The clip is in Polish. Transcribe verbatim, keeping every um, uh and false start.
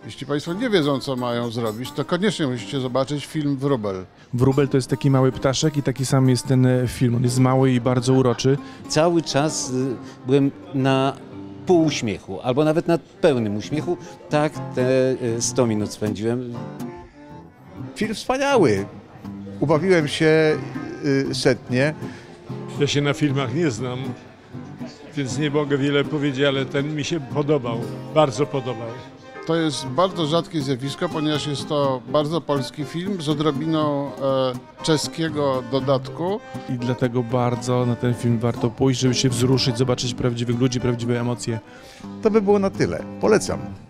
Jeśli Państwo nie wiedzą, co mają zrobić, to koniecznie musicie zobaczyć film Wróbel. Wróbel to jest taki mały ptaszek i taki sam jest ten film. On jest mały i bardzo uroczy. Cały czas byłem na pół uśmiechu, albo nawet na pełnym uśmiechu. Tak te sto minut spędziłem. Film wspaniały. Ubawiłem się setnie. Ja się na filmach nie znam, więc nie mogę wiele powiedzieć, ale ten mi się podobał, bardzo podobał. To jest bardzo rzadkie zjawisko, ponieważ jest to bardzo polski film z odrobiną e, czeskiego dodatku. I dlatego bardzo na ten film warto pójść, żeby się wzruszyć, zobaczyć prawdziwych ludzi, prawdziwe emocje. To by było na tyle. Polecam.